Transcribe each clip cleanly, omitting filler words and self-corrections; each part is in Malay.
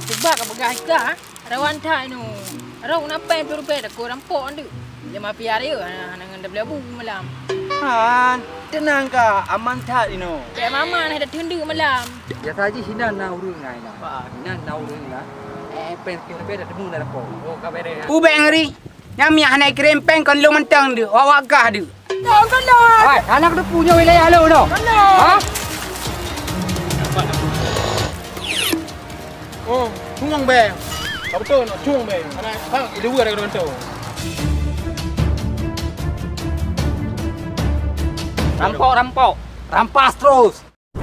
Coba ka bagay ka. Rawan ta ino. Araw na pe dak ko rampo andu. Lima piara yo nang ndab lebu malam. Han, tenang ka, aman tak ino. Kayak mama dah tundu malam. Ya saja hina na urung ngai lah. Pak, hina na urung lah. Pen dah temu dah ko. Oh, ka bere. Ubeng ri. Nyam ya hanai krempeng kon lu mentang du. Awak gah du. Tong kena. Hai, anak tu punya wilayah lu no. Kena. Ha? Oh, cung bè. Có betul nak cung bè. Ana hang dua ada betul. Rampok. Rampas terus.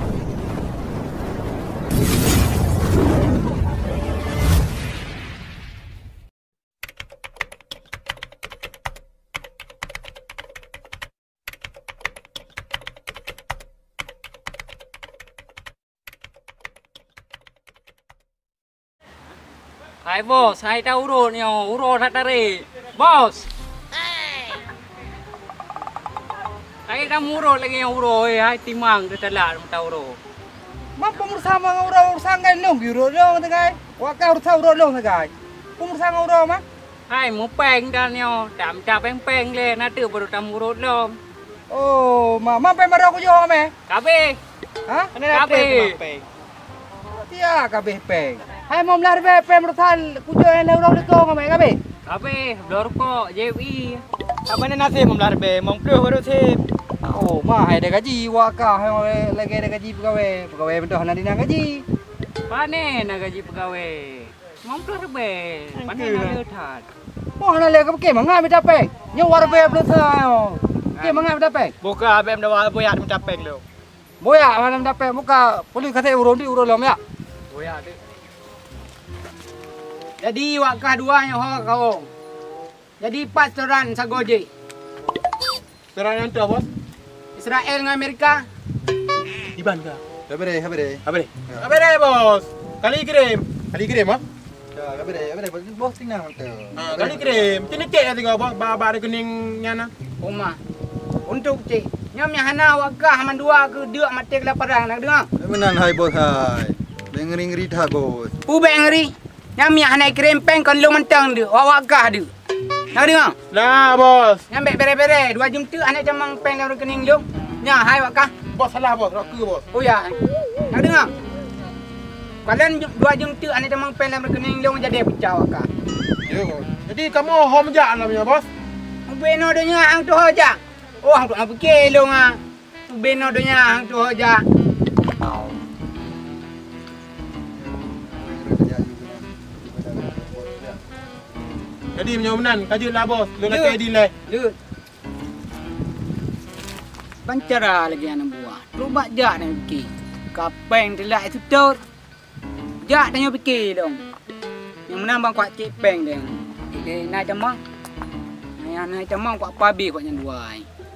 Hai bos, hai dah urut nyo, urut tak tarik. Bos. Hai dah murut lagi yang urut, hai timang tu telat dah urut. Mampu bersama ngurau sanggai long biru long tegai. Wa ka urut urut long tegai. Pum bersama ngurau mah. Hai mu peng dah nyo, dam cap peng le, nanti baru tam urut long. Oh, mama pe marau ko yo me. Kabe. Ha? Kabe. Tia kabeh peng. Hai mom lar be pe merutal kujo en urau le ko me kabeh. Kabe, blor ko, JWI. Apa ni nasi memlar be, mengkeu baru sih. Oh, mah hai ada gaji wa ka hai lagi ada gaji pegawai betul nanti nak gaji. Panen nak gaji pegawai. Mamplor be, panen nak leuthat. Mo hana le ka ke mangai me dape. Nyo war be belum sa. Ke mangai me dape. Buka be mendawa boyak mencapeng lo. Boya mana me dape muka poli kata urun di urun lom ya. Boyak dek. Jadi wak keduanya ho kau. Jadi pastoran sagoje. Terang yang tu bos. Israel dengan Amerika. Iban ka. Habere. Apa deh bos? Kali kirim ah? Ya, habere. Bos tinggal tu. Kali kirim. Tini kek tengok bos, ba rekening nyana. Oma. Untuk cik. Nyam yang hana wak kah man dua ke deuk mate kelaparan nak dengar. Menan hai bos hai. Ngeri dah bos. Ubeng ri. Nyam yang hana krempeng kon lu mentang du. Wak kah du. Nak dengar? Lah bos. Nyambek bere-bere 2 jam tu anak jamang peng dalam rekening lu. Nya hai wak kah? Bos salah bos, roku bos. Oh ya. Nak dengar? Kalian 2 jam tu anak jamang peng dalam rekening lu jadi pecah wak kah. Ya bos. Jadi kamu hom jak namanya bos. Beno donya hang tu hoja. Oh hang tu nak fikir lu ngah. Beno donya hang tu hoja. Jadi menyomenan kajut lah bos. Lu nak kaya delay. Lut. Pancara lagi anak buah. Cuba jak nak fikir. Kapeng telak itu tot. Jak tanya fikir dong. Yang mana bang kuat cik peng deng. Dia naik jamang. Naik jamang kuat pabi kuat yang dua.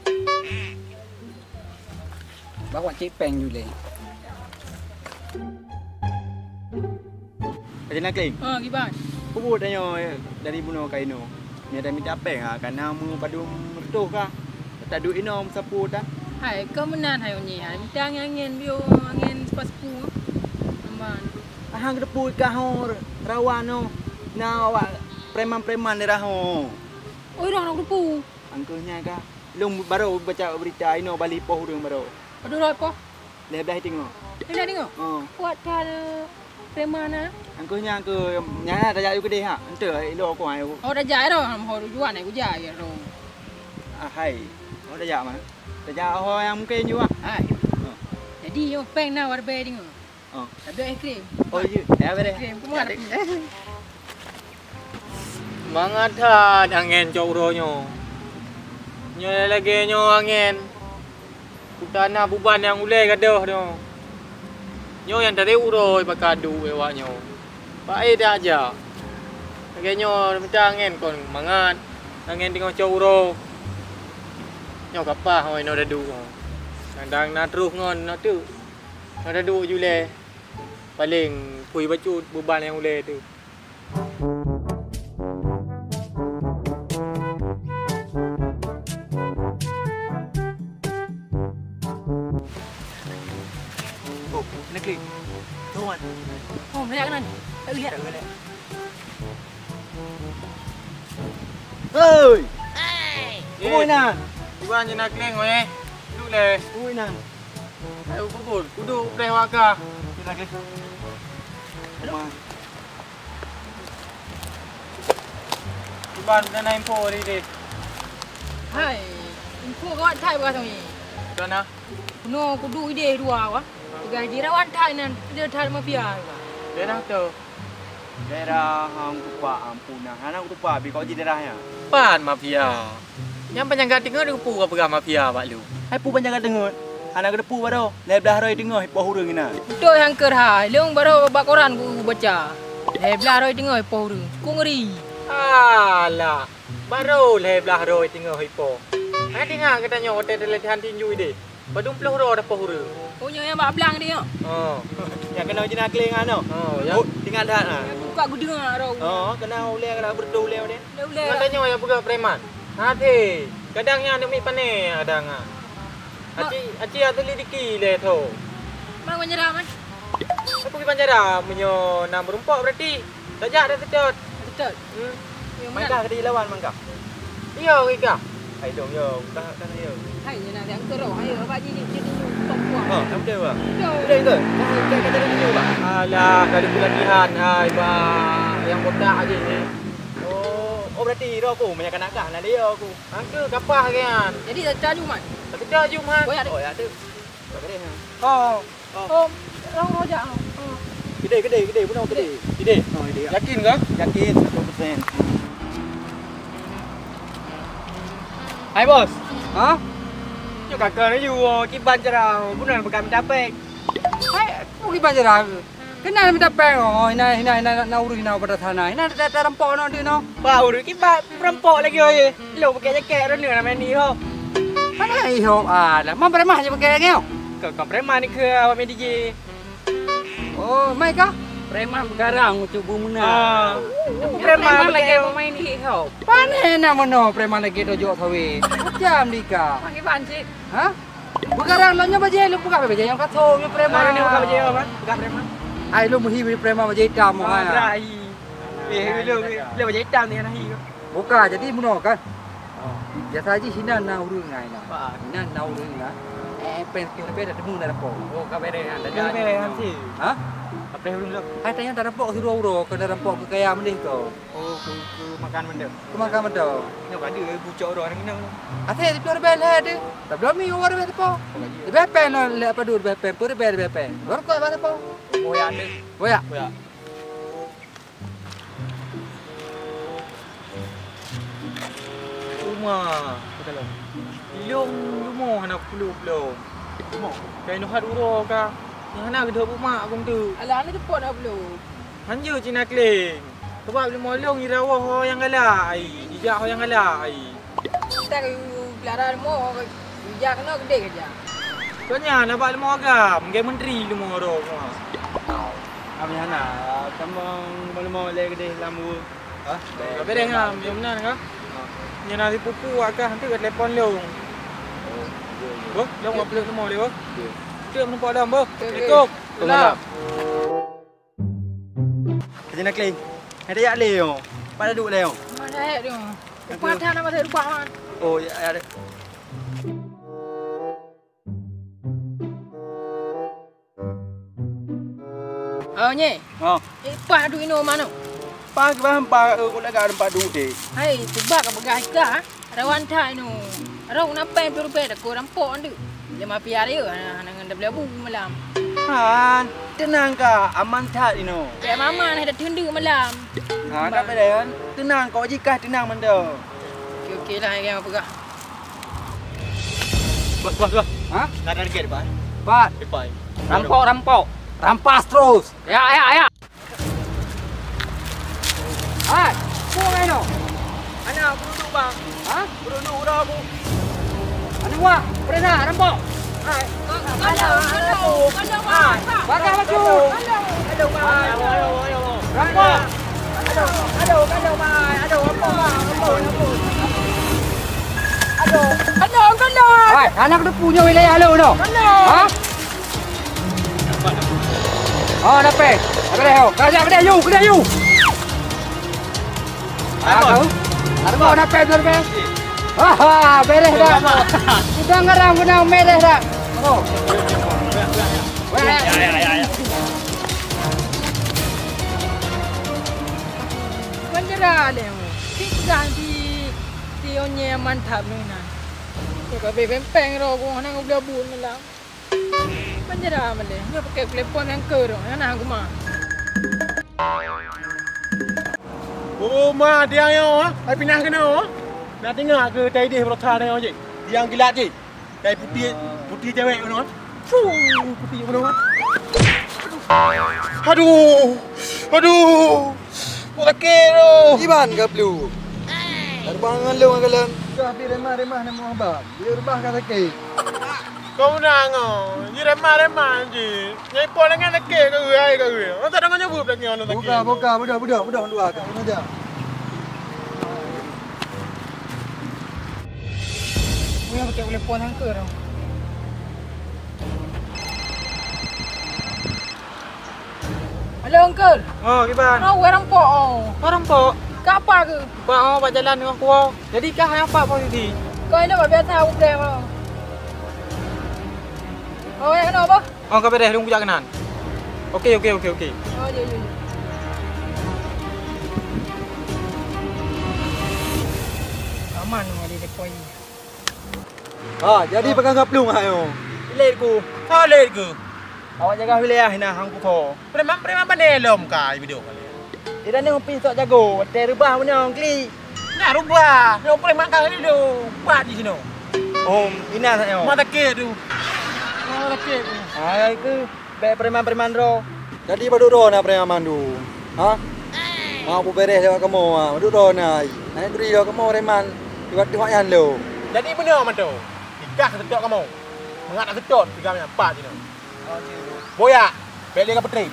Bawa cik peng juga. Kajut nak kling. Giban. Puput tanya dari bunuh kaino. Ni ada minta peng ah karena mu padu mertuh kah. Tak duit inom sapu dah. Hai, kau menan hai onyi. Hai, minta angin bio angin sepas-sepu. Amban. Hang depu kah rawan no. Na awak preman-preman ni raho. Oh, dah nak lupu. Angkuhnya kah. Lung baru baca berita ino bali poh urang baru. Aduh, rai apa? Lebelah tengok. Dah tengok. Oh. Kuat tal premana. Angkuhnya ke nyana dah jadi gede ha. Ente ilo ko ai. Oh, dah jaya dah. Mau jual ni, aku jaya dah. Ah hai. Oh dah jak mana? Dah jak ho yang mungkin juga. Hai. Jadi yo peng na war be tengok. Oh. Ada krim. Oh iya. Ya bere. Krim, kamu ada. Mangathan angin cauronyo. Nyo lagi nyo angin. Putana buban yang ulai gadoh do. Nyo yang dari uroi bakadu ewaknyo. Baik dah aja. Lagi nyo minta angin kon mangat. Angin tengok cauro. Nyo kapah hoi no dadu. Sandang na terus ngon na tu. Na dadu jule. Paling pui bacut beban yang ulai tu. Oh, nak klik. Tuan. Oh, banyak kan? lihat. Ơi. Ui nè. Iwan je nak keleng weh. Duduk le. Ui nè. Ayo kubur. Duduk deh waka. Nak lagi. Rumah. Iwan dah naik info ni deh. Hai, info kawan thai bukan tu ni. Dah na. Kuno kudu ide dua wah. Tiga di rawan thai nan, dia thai mafia. Dah dah tu. Daerah hang tupa ampuna. Anak tupa bi kau jadi daerahnya. Pan mafia. Yang penjaga tengah dia pu apa mafia pak lu. Hai pu panjang dengar. Anak depu baru. Lebelah roi dengar hipo hurung ina. Betul yang kerhai, leung baru bak koran ku baca. Belah roi tengah hipo hurung. Ku ngeri. Alah. Baru belah roi tengah hipo. Hai tengah katanya hotel latihan tinju ide. Badung 10 ro dah hurung. Punya yang bak belang dia. Oh. Yang kena jenak keleng ano. Oh, ya. Tinggal dah nah. Buka ku dengar rau. Oh, kena uleh kena berdua uleh dia. Boleh. Katanya yang buka preman. Hati. Kadangnya ada mi pane kadang. Aci atau lidiki le tu. Mana menyerah man? Apa pergi Banjara menyo nak berumpak berarti. Sajak dah sedot. Betul. Yang mana? Mangkah ke lawan mangkah. Iya Rika. Hai dong yo, dah yo. Hai ni nak yang kerau. Hai apa ni top kuat. Oh, tak betul bah. Betul. Betul ke? Dah kata dia bah. Alah, kali pelatihan hai ba yang botak aje ni. Oh, berarti ro aku banyak kanak-kanak nak dia aku. Angka kapah kan. Jadi tak caju man. Tak kerja jum ha. Boy ada. Oh, ya tu. Tak kena ha. Oh, Oh, rau rojak. Oh. Gede, benar gede. ide. Oh, ide. Yakin ke? Yakin 100%. Hai bos. Ha? Yo kakak ni you ki Banjara bukan bukan capek. Hai, pergi Banjara. Kenal minta peng oh, ina nak urus ina pada tanah. Ina dah rempok nak dia no. Bau ki ba perempok lagi oi. Lo pakai jaket dah ni main ni ho. Mana iho ada. Mam premah je pakai ngau. Kau preman ni ke awak main DJ? Oh, mai kah? Preman garang tu bumuna. Preman lagi main ni kau. Pane na mono preman lagi dojo sawi. Jam dika. Panggil pancit. Ha? Begarang lo nyoba je lu buka baje yang kato yo preman. Mana ni bukan baju apa? Bukan preman. Ai lu muhi preman baje hitam ha. Rai. Lu baju hitam ni nahi. Buka jadi mono kan. Biasa aja hina na urus ngai na. Hina na urus na. Pen beda temu na rapo. Oh, kau beda kan? Dah Beda sih. Ha? Apa yang belum? Ai tanya dah rapo suruh uro ke dah rapo ke kaya mendih kau. Oh, makan benda. Ke makan mendo. Ni ada bucok orang ni. Ate di pior bel hede. Tak belum mi war bet po. Di bepen no le apa dur bepen pur bel bepen. Gor ko ba po. Oh, ya ada. Oh ya. Oh, ya. Rumah. Betul. Ilung rumah nak puluh-puluh. Rumah. Kain nuhat uro ka. Yang nak gedhe rumah aku tu. Alah ni tepuk dah belum. Hanya Cina Kling. Sebab belum molong ni rawah ho yang galai. Dijak ho yang galai. Kita ke belaran mo. Bijak kena gede kerja. Soalnya nak buat lemah agam. Mungkin menteri lemah orang semua. Kami hana, kamu mau le gede lambu. Hah? Tapi dah ngam, yang benar ke? Yang nanti pupu akak nanti ke telefon long. Oh, long apa peluk semua dia. Kita menempah dalam boh. Assalamualaikum. Salam. Kerja nak kling. Ada yak le yo. Pada duduk le yo. Mana ayat dia? Patah nama saya lupa man. Oh, ya ada. Oh nye. Oh, Pak du ino mana? pag ba ko la ga pa duduk de. Hai, tiba ka bagay ka. Rawan thai no. Raw na pen pero pe ko rampok ndu. Dia mafia dia nang dah belabu malam. Han, tenang ka, aman tak ino. Kayak mama nak dah tundu malam. Ha, tak apa kan? Tenang kau jika tenang menda. Okey lah yang apa kah? Bos. Ha? Nak ada gate ba? Pak, Depan. rampok. Rampas terus. Ya. Hai, kau ngai no. Ana duduk bang. Ha? Duduk dah aku. Anu wa, perena rampok. Hai. Kalau. Bakar baju. Aduh, ayo. Rampok. Aduh, mai. Aduh, apa? Hai, anak tu punya wilayah lu no. Ha? Oh, dah peng. Dah beres kau. Kau jangan you, kena you. Kau. Ada kau dah peng, dah peng. Wah, beres dah. Sudah ngarang benar beres dah. Oh. Ya. Penjara le. Kita di onye mantap ni na. Kau peng ro kau nak boleh buat ni lah. Penjara mana? Dia pakai telepon yang kerong. Yang nak aku mah. Oh, ma dia yo, ai pindah ke no? Nak tengok ke tai dia berotha dia je. Yang gila je. Tai putih cewek tu no. Putih tu no. Aduh. Okey tu. Iban ke blue? Terbang dengan lu dengan dah pi remah nama abang. Dia rumah kan sakit. Kau nang ni remah je. Nyai pon dengan leke ke ai ke. Tak ada nyebut lagi orang lagi. Buka budak dua kan aja. Dia pakai telepon yang kerong. Halo uncle. Oh, gimana? Kau rampok. Kau rampok? Kau apa ke? Pak jalan dengan kau. Jadi kah yang apa posisi? Kau ini apa biasa aku play apa? Kau yang kenapa? Oh, kau beres lu punya kenan. Okey. Oh, ya. Aman ni dia koi. Jadi pegang gaplung ayo. Bilik ku. Toilet ku. Awak jaga wilayah hina hang ku ko. Preman panelom kai video kali. Ida ni ngopi sok jago. Hotel rubah punya kli. Nak rubah. Yo preman kali tu. Buat di sini. Om, ina saya. Mata ke tu. Mata ke tu. Ai ke be preman ro. Jadi baduk ro na preman tu. Ha? Mau beres lewat kamu ah. Baduk ro na. Naik duri lo kamu preman. Tiba-tiba yan lo. Jadi benar man tu. Tiga sedot kamu. Mengat nak sedot tiga minyak 4 sini. Boya, beli ke petri.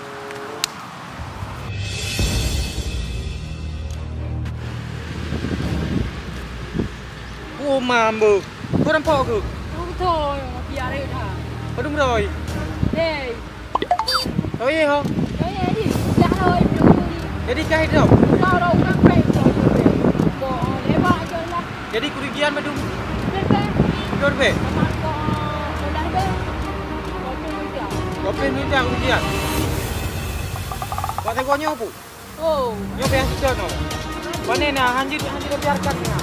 Oh, mambu. Kau rampok ke? Betul, biar dia dah. Padum rồi. Hey. Oh iya ho. Ya ni, dah oi belum ni. Jadi kah itu? Kau dah nak play so je. Kau lepak je lah. Jadi kerugian padum. Lepas. Berapa? Kau dah ber. Kau Berapa kerugian? Buat saya nyo pu. Oh. Nyo yang sudah no. Mana nak hanjir biarkan ni.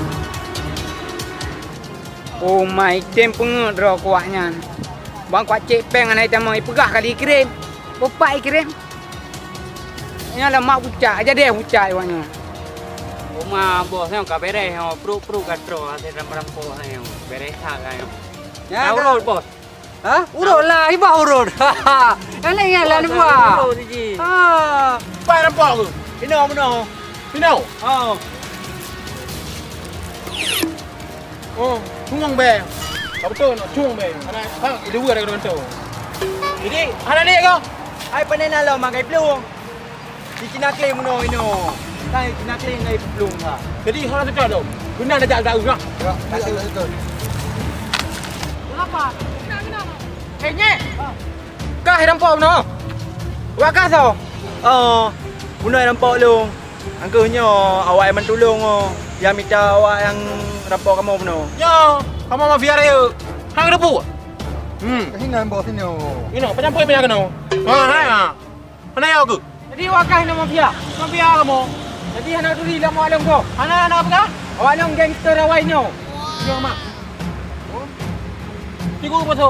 Oh my tempeng draw kuatnya. Bang kuat cek peng anai tamai pegah kali kirim. Bapak kirim. Ini lah mak bucak aja deh bucak iwannya. Oma bos yang ka beres ho pro katro ase rampo ayo. Beres ha ayo. Ya urut bos. Ha? Urut lah, iba urut. Yang lah ni buat. Urut ji. Ha. Pai rampok tu. Pino. Oh. Oh, cung be. Kau betul nak cung be. Ana hang dua dah kena tu. Jadi, ana ni kau. Ai panen lo makai plung. Di Cina claim no ino. Kai Cina claim ngai plung ha. Jadi hang nak sedot tu. Guna dah jak dah. Betul. Kenapa? Kenapa? Eh, nyek. Kah rampok no? Buat kah so? Oh, punai rampok lu. Angkuhnya awak yang mentulung oh. Yang minta awak yang rampok kamu penuh. Yo, kamu mafia dia. Hang repu. Kehingan bos ini. Ino, macam apa punya kena? Ha. Mana ya aku? Jadi wakah ni mafia. Mafia kamu. Jadi anak tu di lama alam kau. Ana apa kah? Awak ni gangster awak ni. Yo mak. Tiga pasal.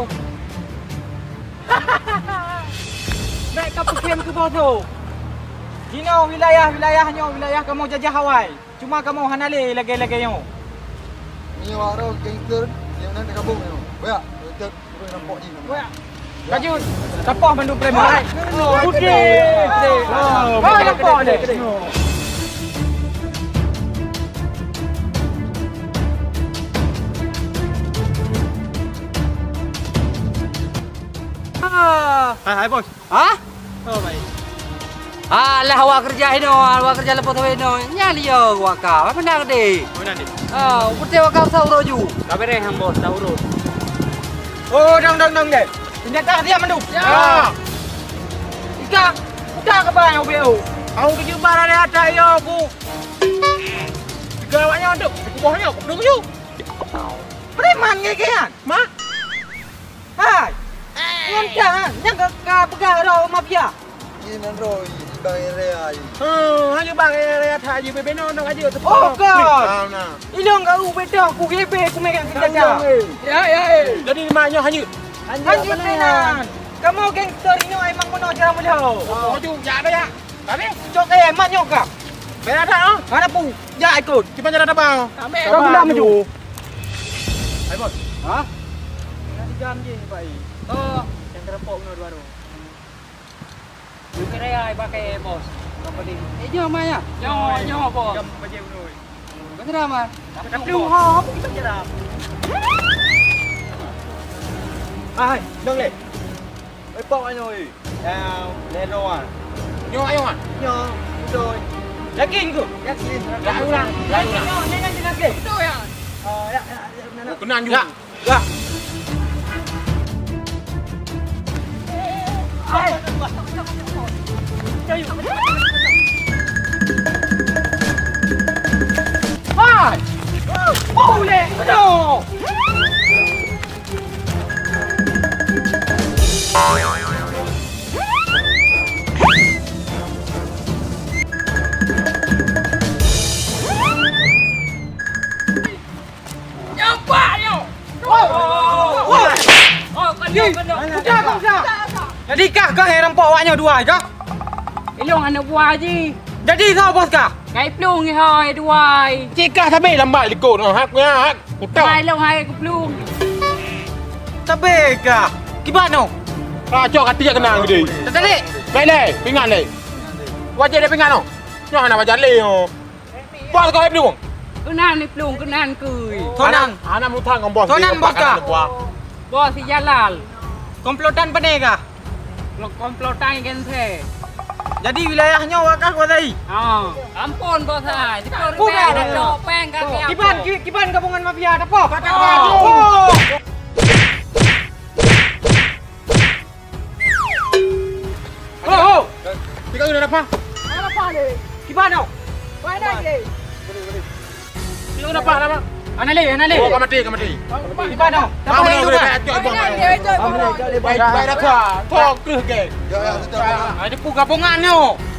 Naik kapal kem tu bos tu. Kino wilayahnya wilayah kamu jajah Hawaii. Cuma kamu hanale lagi-lagi yo. Ini waro gangster yang nak kabung ni. Baik, kita nampak ni. Kaju tapah mandu preman. Putih. Oh, nampak ni. Hai bos. Ha? Oh baik. Alah awak kerja ini, awak kerja lepas tu ini. Nyali yo awak kau. Apa nak deh? Mana ni? Putih awak kau sauro ju. Ka beres hang bos dah urut. Oh, dong deh. Senjata dia mandu. Ya. Udah ke bawah BO. Aku kerja barang dia ada yo aku. Gawaknya untuk kubahnya, kubah yuk. Preman ngekean. Mah? Hai. Ngoncan, yang ke pegawai mafia. Ini Roy, bang area. Hanya bang area haji bebe nono aja tu. Oh, God. Nah. Ilong kau beda, ku gebe, ku megang senjata. Ya. Jadi di mana hanya? Hanya tenan. Kamu gangster ini emang mana cara melihat? Oh, ju, ya ada ya. Tadi, Cok mat nyoka. beda ada no? Mana pu? Ya ikut. Kita jalan apa? Kami Kau pula maju. Ayo bos. Hah? Nanti janji ni Pak I. Oh, Yang terpok no baru. lu kira ya pakai bos. Apa ni? Nyo maya. Nyo bos. Jam baje no. Bener mah. Tapi lu hop kita jeram. Ai, dong le. Oi pok anh ơi. Lên đâu à? Nyo ayo ah. Nyo, rồi. Yakin ku? Yakin. Ya ulang. Ya ulang. Nyo, nengan jenang ke. itu ya. Ya. Kenan juga. Ya. Hai. Boleh. No. Udah kau dah. Jadi kah kau yang rampok awaknya dua kah? Ilong anak buah je. Jadi tahu bos kah? Kai plung ni hai duai. Cika sampai lambat likut no haknya hak. Utang. Hai long hai ku plung. Tapi kah? Gimana? Kacau kati jak kenang gede. Tadi. Baik le, pingan le. Wajah dia pingan no. Nyo ana wajah le no. Bos kau belum? Kenan ni plung kenan kui. Tonang. Anak mutang ngom bos. Tonang, bos, kah? Bos si jalal. Komplotan benar kah? Lo komplotan kan the. Jadi wilayahnya wakah kau tadi? Ah, ampun bos hai. Dipur Bukan. ada topeng kaki apa. Kiban gabungan mafia ada apa? Kata Oh. Oh. Tiga udah apa? Apa le? Kiban no? Mana je? Tiga udah apa? Anale. Oh, kamati. Kiban no? Kamu ni udah kacau Mana bang. je itu? Baik dah kah. Tok ke ke. Ya, betul. Ada pu gabungan no.